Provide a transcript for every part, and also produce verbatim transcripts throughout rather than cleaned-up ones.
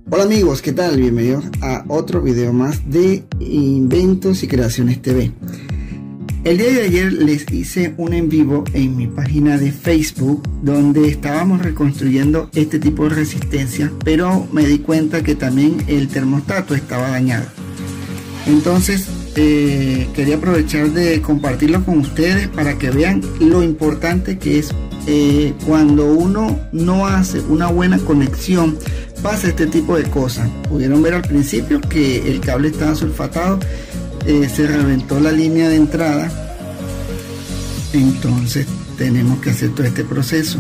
Hola amigos, ¿qué tal? Bienvenidos a otro video más de Inventos y Creaciones T V. El día de ayer les hice un en vivo en mi página de Facebook donde estábamos reconstruyendo este tipo de resistencia, pero me di cuenta que también el termostato estaba dañado. Entonces eh, quería aprovechar de compartirlo con ustedes para que vean lo importante que es eh, cuando uno no hace una buena conexión. Pasa este tipo de cosas. Pudieron ver al principio que el cable estaba sulfatado, eh, se reventó la línea de entrada, entonces tenemos que hacer todo este proceso.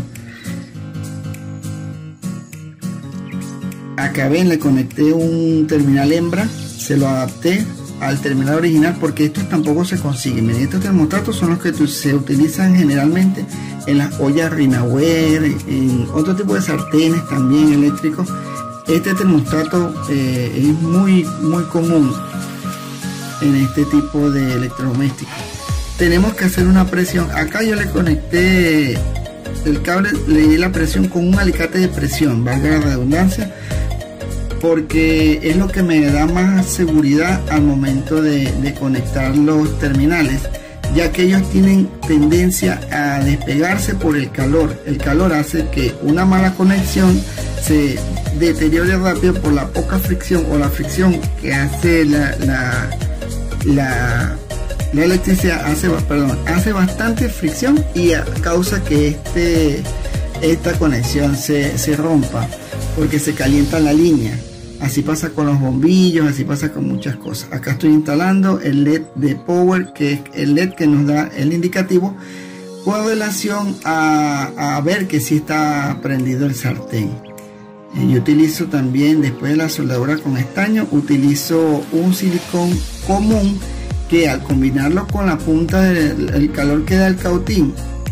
Acá ven, le conecté un terminal hembra, se lo adapté al terminal original porque estos tampoco se consiguen. Miren, estos termostatos son los que se utilizan generalmente en las ollas Rinaware, en otro tipo de sartenes también eléctricos. Este termostato eh, es muy muy común en este tipo de electrodomésticos. Tenemos que hacer una presión. Acá yo le conecté el cable, le di la presión con un alicate de presión, valga la redundancia, porque es lo que me da más seguridad al momento de, de conectar los terminales, ya que ellos tienen tendencia a despegarse por el calor. El calor hace que una mala conexión se deteriore rápido por la poca fricción o la fricción que hace la, la, la, la electricidad, hace, perdón, hace bastante fricción y causa que este, esta conexión se, se rompa porque se calienta la línea. Así pasa con los bombillos, así pasa con muchas cosas. Acá estoy instalando el L E D de Power, que es el L E D que nos da el indicativo con relación a, a ver que sí está prendido el sartén. Yo utilizo también, después de la soldadura con estaño, utilizo un silicón común que al combinarlo con la punta del calor que da el cautín,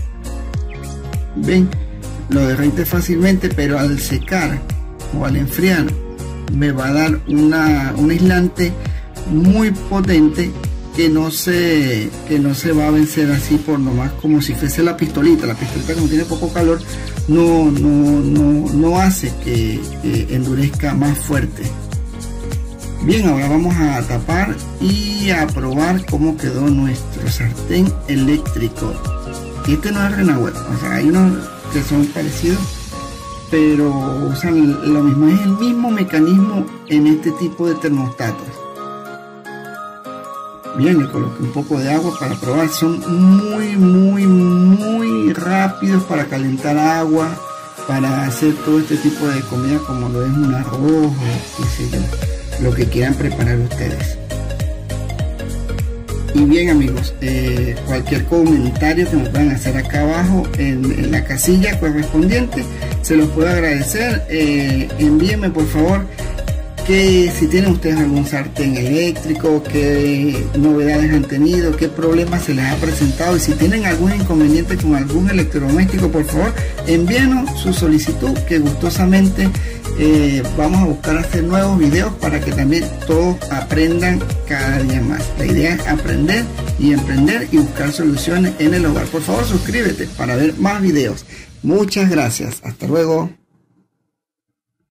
ven, lo derrite fácilmente, pero al secar o al enfriar me va a dar una, un aislante muy potente que no se que no se va a vencer así por nomás, como si fuese la pistolita. La pistolita, como tiene poco calor, no, no, no, no hace que, que endurezca más fuerte. Bien, ahora vamos a tapar y a probar cómo quedó nuestro sartén eléctrico. Este no es Rinaware, o sea, hay unos que son parecidos, pero usan lo mismo, es el mismo mecanismo en este tipo de termostatos. Bien, le coloqué un poco de agua para probar. Son muy muy muy rápidos para calentar agua, para hacer todo este tipo de comida, como lo es un arroz o qué sé yo, lo que quieran preparar ustedes. Y bien amigos, eh, cualquier comentario que me puedan hacer acá abajo en, en la casilla correspondiente, se los puedo agradecer. Eh, envíenme por favor que si tienen ustedes algún sartén eléctrico, qué novedades han tenido, qué problemas se les ha presentado, y si tienen algún inconveniente con algún electrodoméstico, por favor envíenos su solicitud, que gustosamente eh, vamos a buscar hacer nuevos videos para que también todos aprendan cada día más. La idea es aprender y emprender y buscar soluciones en el hogar. Por favor suscríbete para ver más videos. Muchas gracias, hasta luego.